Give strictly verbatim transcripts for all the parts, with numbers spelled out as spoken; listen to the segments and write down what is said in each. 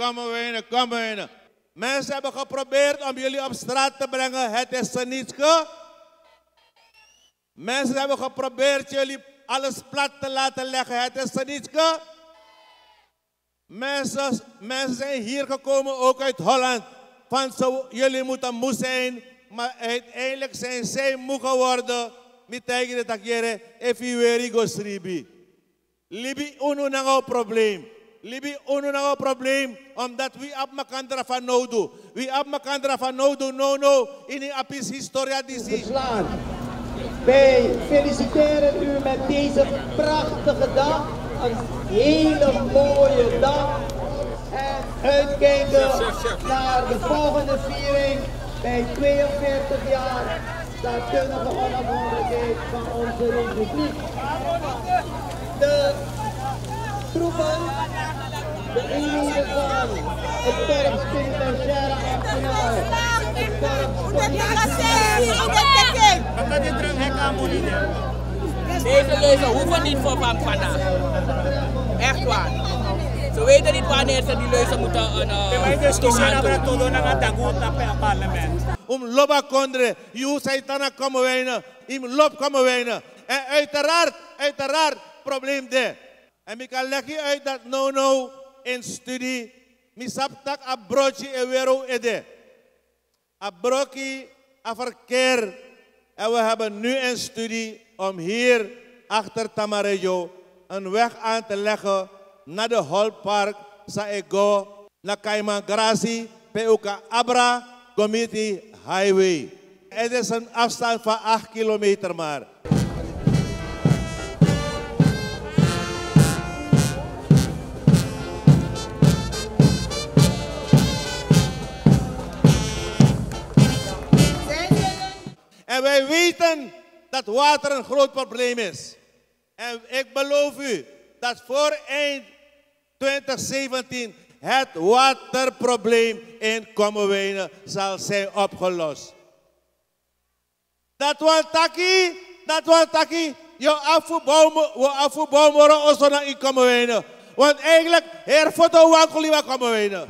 Kommerwijnen, Kommerwijnen. Mensen hebben geprobeerd om jullie op straat te brengen. Het is ze niet ge. Mensen hebben geprobeerd jullie alles plat te laten leggen. Het is ze niet ge. Mensen, mensen zijn hier gekomen, ook uit Holland. Van zo, jullie moeten moe zijn. Maar uiteindelijk zijn zij moe geworden. Met tegen de takjere. If you were go sribi. Libi unu nango probleem. Libi unu nango probleem. Omdat we op makandra van no do. We op makandra van no do. No no. In die apis historia disi. Wij feliciteren u met deze prachtige dag. Een hele mooie dag. En uitkijken naar de volgende viering bij tweeënveertig jaar staatkundige onafhankelijkheid van onze republiek. De troepen, de eenheden van het korps penitentiaire ambtenaar, het korps Deze leuzen hoeven niet voor van vandaag. Echt waar. Ze weten niet wanneer ze die leuzen moeten doen. Om loba kondre, je zei tana komen wijnen, im loop komen wijnen. En uiteraard, uiteraard, probleem de. En ik kan leggen uit dat no no in studie, mi saptak a broodje en wero ede. A broodje, a verkeer. En we hebben nu een studie om hier achter Tamarejo een weg aan te leggen naar de Holpark, Saego, naar Kaimangrasi, Peuka Abra, Community Highway. Het is een afstand van acht kilometer maar. En wij weten dat water een groot probleem is. En ik beloof u dat voor eind twintig zeventien het waterprobleem in Kommerwijnen zal zijn opgelost. Dat was taki, dat was taki, je afvoerbouwmoren ons naar in Kommerwijnen. Want eigenlijk, her foto wankeli wa Kommerwijnen.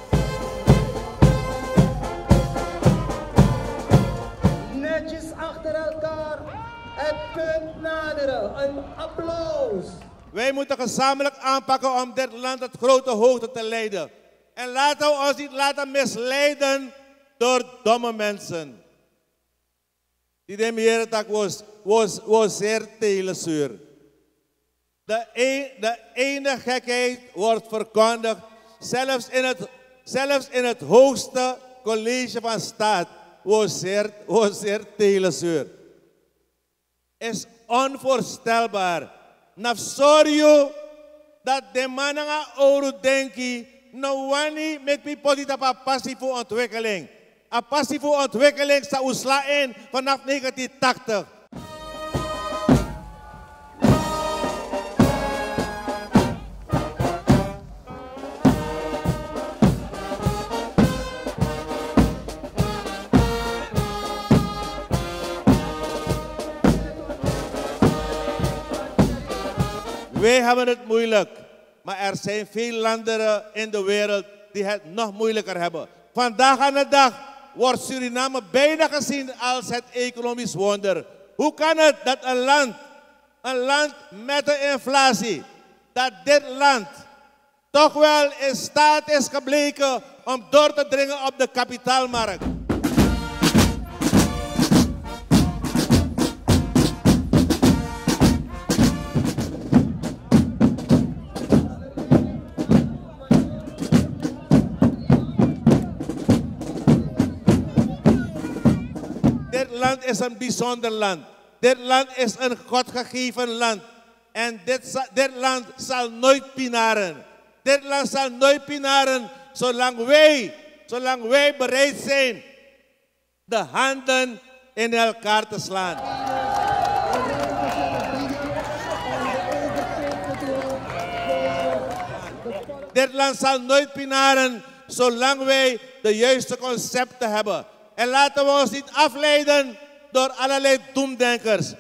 Netjes achter elkaar, het punt naderen, een applaus. Wij moeten gezamenlijk aanpakken om dit land tot grote hoogte te leiden. En laten we ons niet laten misleiden door domme mensen. Die de meertak was, was, was zeer telesuur. De, een, de ene gekheid wordt verkondigd, zelfs in het, zelfs in het hoogste college van staat, was zeer, was zeer telesuur. Is onvoorstelbaar. Nafsorio dat de mannen gaan oren denken, no wani met people die dat passieve ontwikkeling. Een passieve ontwikkeling zou usla in vanaf negentien tachtig. Wij hebben het moeilijk, maar er zijn veel landen in de wereld die het nog moeilijker hebben. Vandaag aan de dag wordt Suriname bijna gezien als het economisch wonder. Hoe kan het dat een land, een land met de inflatie, dat dit land toch wel in staat is gebleken om door te dringen op de kapitaalmarkt? Dit land is een bijzonder land. Dit land is een godgegeven land. En dit, dit land zal nooit pinaren. Dit land zal nooit pinaren zolang wij, zolang wij bereid zijn de handen in elkaar te slaan. Dit land zal nooit pinaren zolang wij de juiste concepten hebben. En laten we ons niet afleiden door allerlei doemdenkers.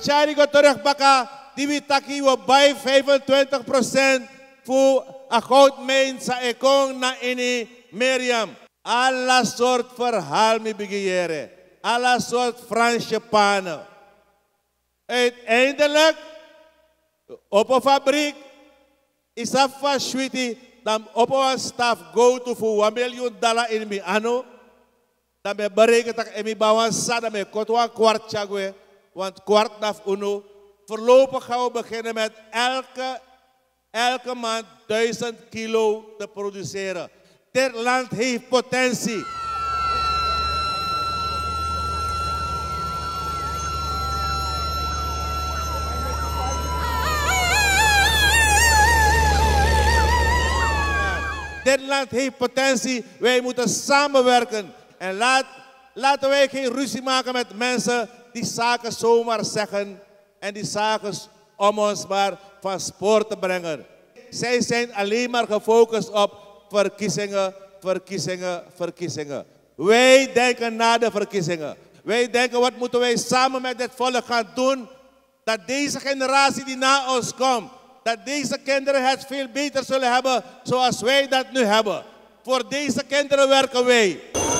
Achari go terugbaka, die we taki we bij vijfentwintig procent voor een goudmijn sa ekong na ini Miriam. Alla soort verhaal mi begeren. Alla soort Franse panen. Uiteindelijk, op een fabriek, is dat van Sweetie, dan op een staf go to voor een miljoen dollar in mi ano. Dan ben berekend dat ik mi bouwen sa, dan ben ik een kwart chagwe, want kwart naf uno. Voorlopig gaan we beginnen met elke, elke maand duizend kilo te produceren. Dit land heeft potentie. Dit land heeft potentie. Wij moeten samenwerken. En laat, laten wij geen ruzie maken met mensen die zaken zomaar zeggen. En die zaken om ons maar van spoor te brengen. Zij zijn alleen maar gefocust op verkiezingen, verkiezingen, verkiezingen. Wij denken na de verkiezingen. Wij denken wat moeten wij samen met dit volk gaan doen. Dat deze generatie die na ons komt. Dat deze kinderen het veel beter zullen hebben zoals wij dat nu hebben. Voor deze kinderen werken wij.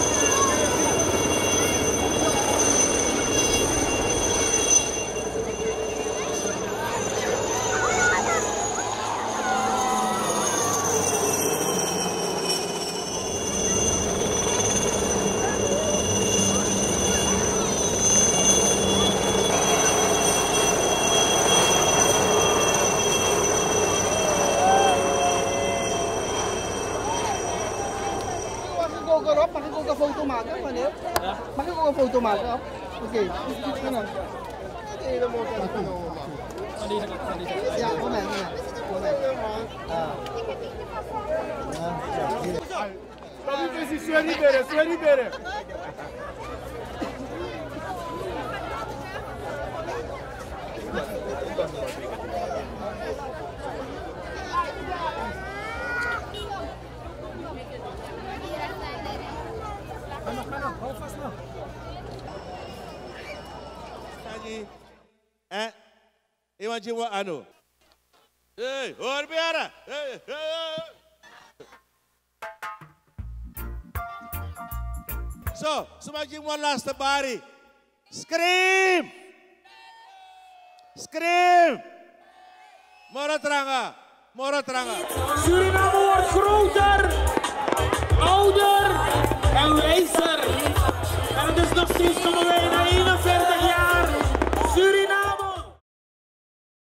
Mag ik ook een foto maken, meneer? Ja. Mag ik ook een foto maken? Oké. Okay. Oké, dan moet ik even genomen maken. Ja, moment, moment. Dat is zo liberen, zo liberen. Eh, iemand je wat ano? Hey, hoor biara. Hey, hey. So, sumajing one last bari. Scream! Scream! Mora tranga, mora tranga. Suriname wordt groter, ouder.